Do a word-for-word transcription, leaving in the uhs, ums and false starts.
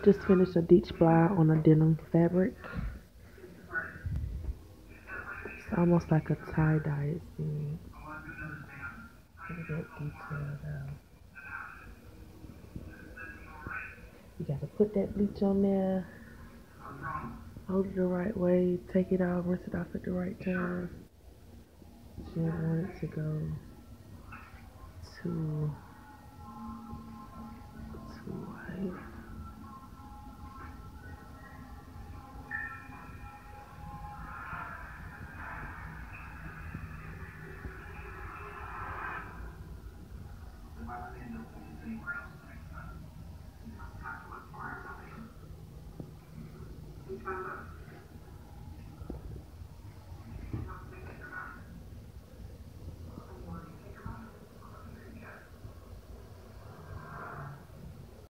Just finished a beach bra on a denim fabric. It's almost like a tie-dye thing. Look at that detail though. You gotta put that bleach on there, hold it the right way, take it out, rinse it off at the right time. You don't want it to go too, too white.